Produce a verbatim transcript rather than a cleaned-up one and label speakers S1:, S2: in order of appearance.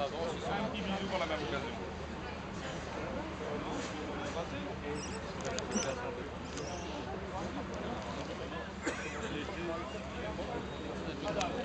S1: Un petit bisou pour la même occasion. Merci.